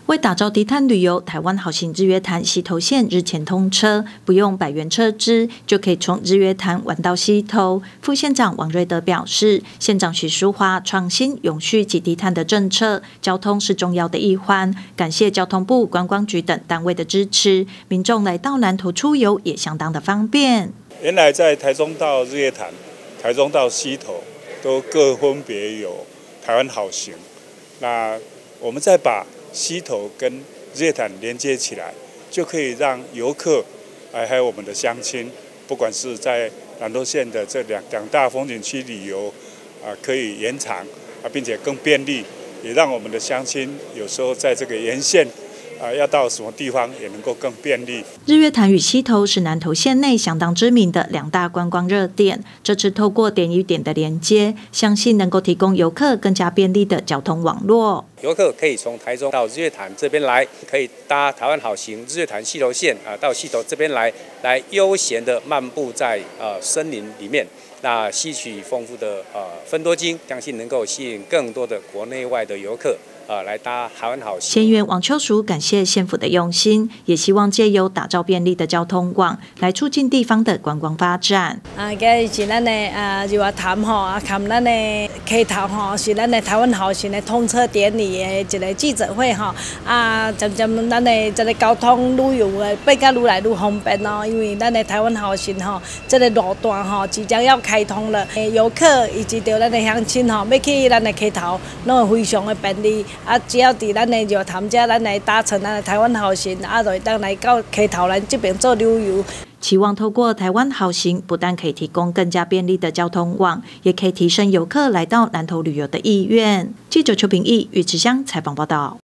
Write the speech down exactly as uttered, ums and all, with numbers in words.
为打造低碳旅游，台湾好行日月潭溪头线日前通车，不用百元车资就可以从日月潭玩到溪头。副县长王瑞德表示，县长许淑华创新永续及低碳的政策，交通是重要的一环。感谢交通部、观光局等单位的支持，民众来到南投出游也相当的方便。 原来在台中到日月潭、台中到溪头，都各分别有台湾好行。那我们再把溪头跟日月潭连接起来，就可以让游客，哎，还有我们的乡亲，不管是在南投县的这两两大风景区旅游，啊，可以延长啊，并且更便利，也让我们的乡亲有时候在这个沿线。啊，要到什么地方也能够更便利。 日月潭与溪头是南投县内相当知名的两大观光热点。这次透过点与点的连接，相信能够提供游客更加便利的交通网络。 游客可以从台中到日月潭这边来，可以搭台湾好行日月潭溪头线啊，到溪头这边来，来悠闲的漫步在呃森林里面。那吸取丰富的呃芬多精，相信能够吸引更多的国内外的游客。呃，来搭台湾好行。 县员王秋淑感谢县府的用心，也希望借由打造便利的交通网，来促进地方的观光发展。 啊，今日是咱的啊日月潭吼，啊，含咱的溪头吼，是咱的台湾好行的通车典礼的一个记者会吼。啊，渐渐咱的这个交通旅游的变甲愈来愈方便哦，因为咱的台湾好行吼，这个路段吼即将要开通了，游客以及着咱的乡亲吼，要去咱的溪头，拢会非常的便利。啊，只要伫咱的日月潭遮，咱来搭乘咱的台湾好行，啊，就会当来到溪头咱这边做旅游。 期望透过台湾好行，不但可以提供更加便利的交通网，也可以提升游客来到南投旅游的意愿。记者邱平义、于志香采访报道。